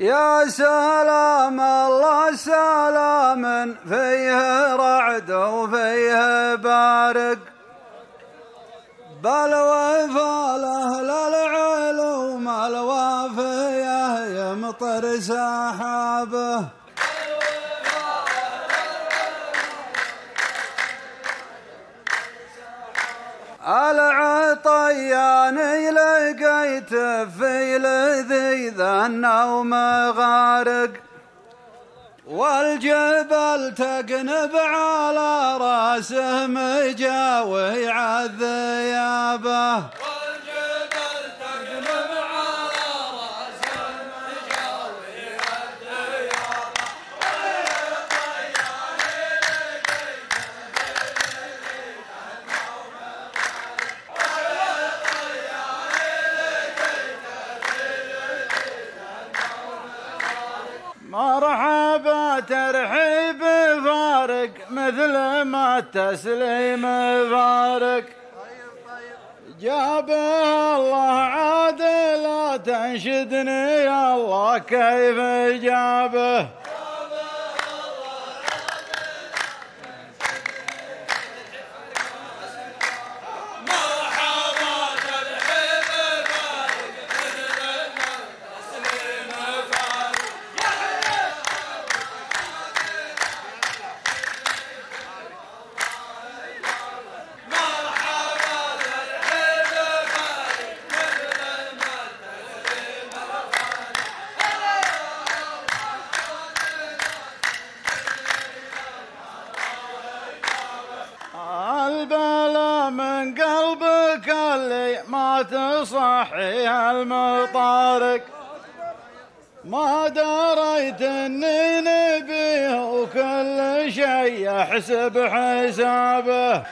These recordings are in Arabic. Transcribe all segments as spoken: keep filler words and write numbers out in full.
يا سلام الله سلام فيه رعد وفيه بارق، بل وفى لأهل العلوم الوافية يمطر سحابه. العطياني لقيت في لذيذ النوم غارق، والجبل تقنب على راسه مجاوي عالذيابه. مرحبا ترحيب فارق مثل ما التسليم فارق، جابه الله عاد لا تنشدني يا الله كيف جابه. البلا من قلبك اللي ما تصحي المطارق، ما دريت اني نبيه وكل شي يحسب حسابه.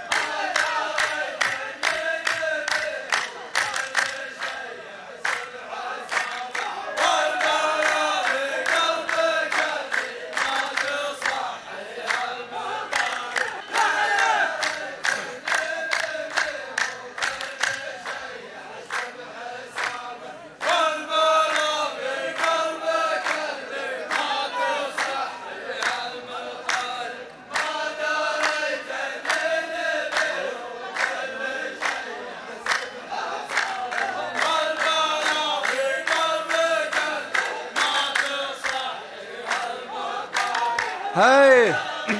هاي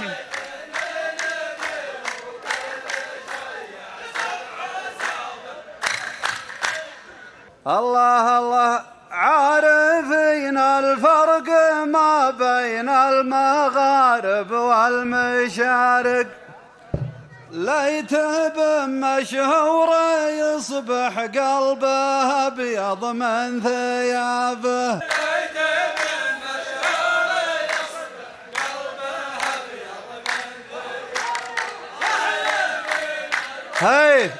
الله الله عارفين الفرق ما بين المغارب والمشارق، ليت بمشهور يصبح قلبه ابيض من ثيابه. هاي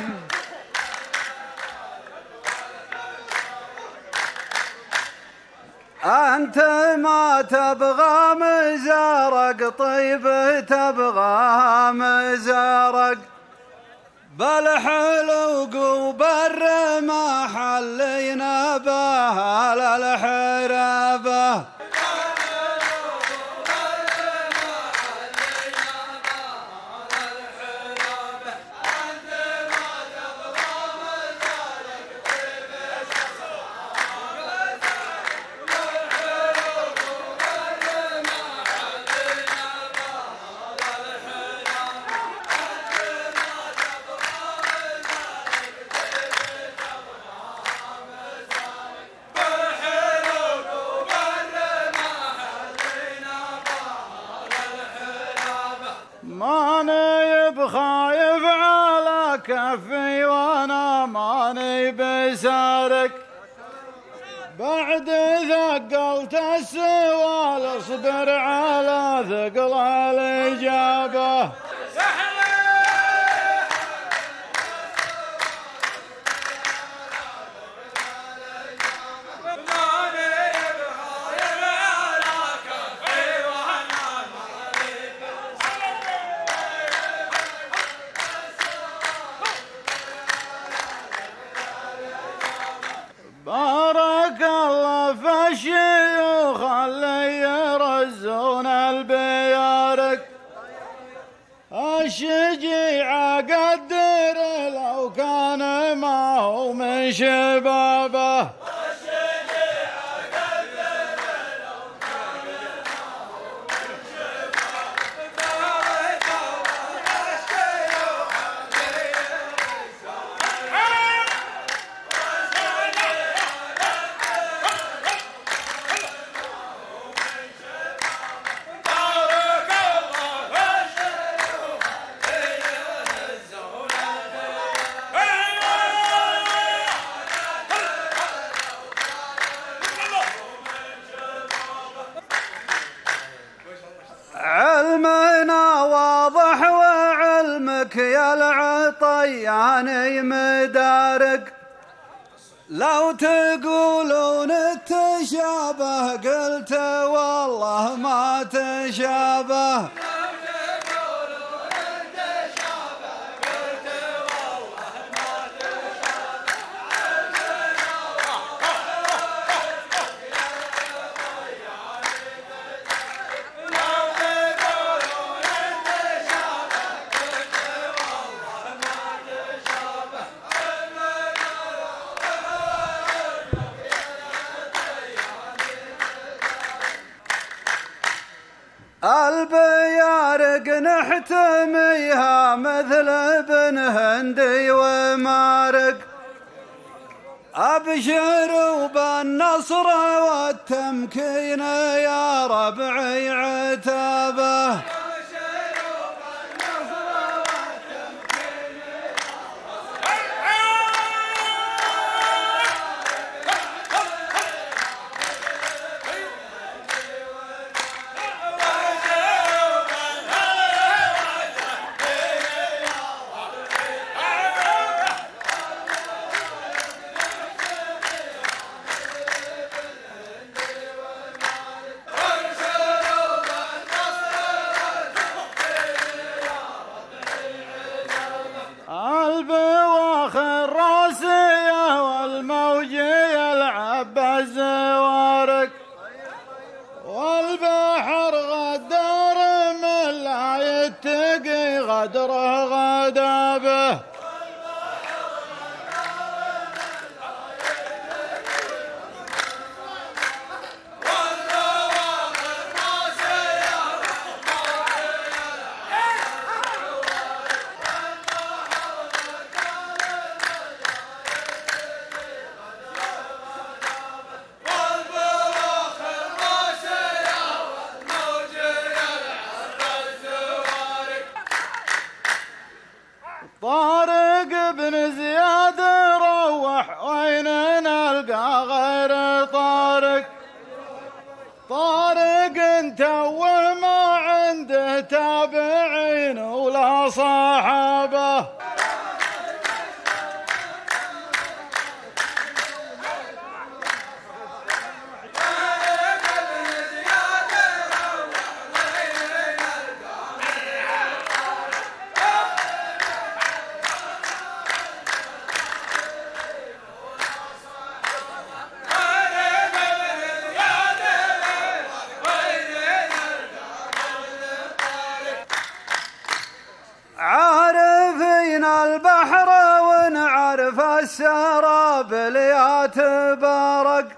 أنت ما تبغى مزارق طيب تبغى مزارق، بل حلوق وبر ما حلينا بها للحرابة. ماني بخايف على كفي وانا ماني بسارق، بعد ثقلت السوال اصبر على ثقل الاجابه. بارك الله في الشيوخ من شبابه. علمنا واضح وعلمك يا العطياني مدارك، لو تقولون التشابه قلت والله ما تشابه. البيارق نحتميها مثل ابن هندي ومارق، أبشروا بالنصر والتمكين يا ربعي عتابه. البواخر راسية والموجي يلعب الزوارق، والبحر غدار من لا يتقي غدره غدابه. طارق بن زياد روح وين نلقى غير طارق، طارق انت وما عنده تابعين ولا صحابه. عارفين البحر ونعرف السراب يا تبارك.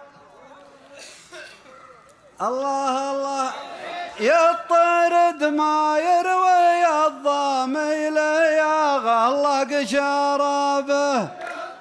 الله الله يطرد ما يروي الضامي يا غلق شرابه.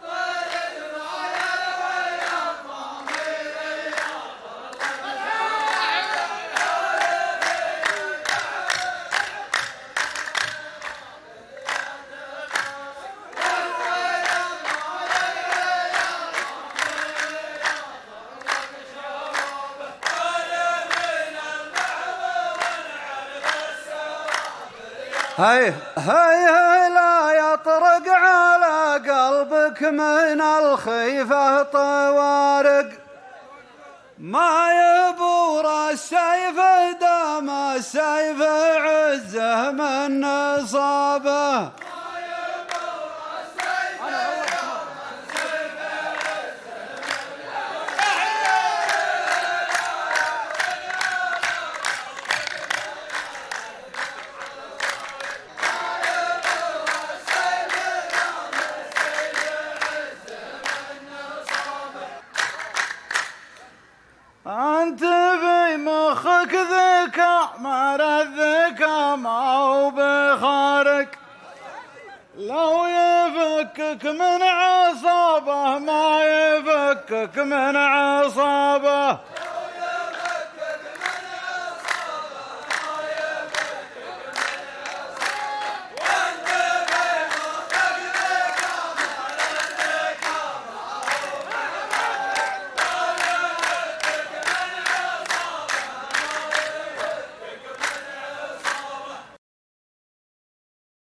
هي هي لا يطرق على قلبك من الخيفة طوارق، ما يبور السيف دام السيف عزه من نصابه. انت في مخك ذكاء مر الذكاء ما هو بخارق، لو يفكك من عصابه ما يفكك من عصابه،